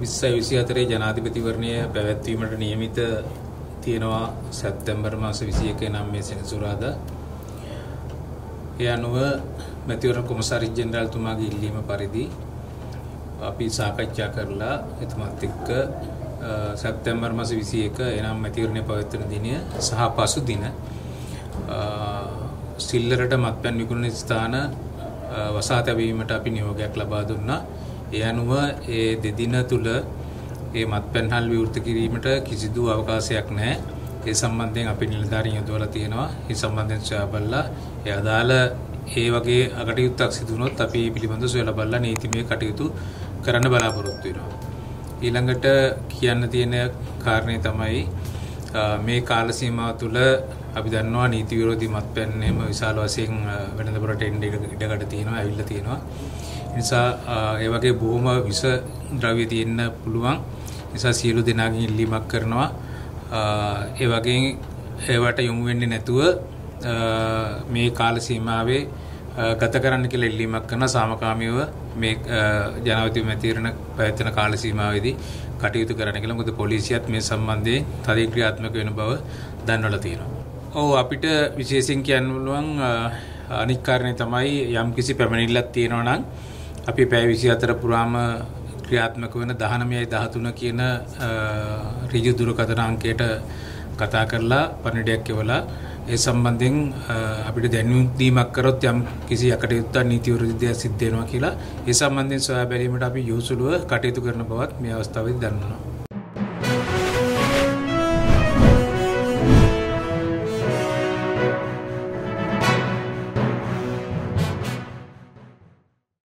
2024 ජනාධිපතිවරණය පැවැත්වීමට නියමිත තියෙනවා සැප්තැම්බර් මාස 21 නම් මේ සෙනසුරාදා. ඒ අනුව මැතිවරණ කොමසාරිස් ජෙනරාල්තුමාගේ ඉල්ලීම පරිදි අපි සාකච්ඡා කරලා එතුමත් එක්ක සැප්තැම්බර් මාස 21 එනම් මැතිවරණය පවත්වන දිනය සහ පසු දින සිල්ලරට මත්පැන් විකුණන ස්ථාන වසා තැබීමට අපි නියෝගයක් ලබා දුන්නා. ඒ අනුව ඒ දෙදින තුල මේ මත්පැන්හල් විවෘත කිරීමට කිසිදු අවකාශයක් නැහැ. ඒ සම්බන්ධයෙන් අපි නිලධාරීන් යොදවලා තියෙනවා. ඒ සම්බන්ධයෙන් සොයා බලලා ඒ අදාළ ඒ වගේ අකටයුත්තක් සිදු වුණොත් අපි පිළිබඳව සොයලා බලලා නීතිමය කටයුතු කරන්න බලාපොරොත්තු වෙනවා. ඊළඟට කියන්න තියෙන කාරණේ තමයි මේ කාල සීමාව තුළ අපි දන්නවා නීති විරෝධී මත්පැන් එහෙම විශාල වශයෙන් වෙළඳපොළට එන්න ඉඩකඩ තියෙනවා, ඇවිල්ලා තියෙනවා. ඒ නිසා ඒ වගේ බොහොම විස ද්‍රව්‍ය තියෙන්න පුළුවන්. නිසා සියලු දෙනාගෙන් ඉල්ලීමක් කරනවා ඒ වගේ ඒවට යොමු වෙන්නේ නැතුව මේ කාල සීමාවේ ගත කරන්න කියලා ඉල්ලීමක් කරන සාමකාමීව මේ ජනාධිපති මැතිවරණ පැවැත්වෙන කාල සීමාවේදී කටයුතු කරන්න කියලා. මොකද පොලිසියත් මේ සම්බන්ධයෙන් තදින් ක්‍රියාත්මක වෙන බව දන්වලා තියෙනවා. ඔව් අපිට විශේෂයෙන් කියන්න පුළුවන් අනික් කාරණේ තමයි යම්කිසි පැමිණිල්ලක් තියෙනවා නම් අපි පැය 24 පුරාම ක්‍රියාත්මක වෙන 1913 කියන ඍජු දුරකථන අංකයට කතා කරලා පණිඩයක් එවලා ඒ සම්බන්ධයෙන් අපිට දැනුම් දීමක් කරොත් යම් කිසි යකටයුත්තක් නීති විරෝධීව සිද්ධ වෙනවා කියලා ඒ සම්බන්ධයෙන් සොයා බැලීමට අපි යොසුලුව කටයුතු කරන බවත් මේ අවස්ථාවේදී දන්වනවා.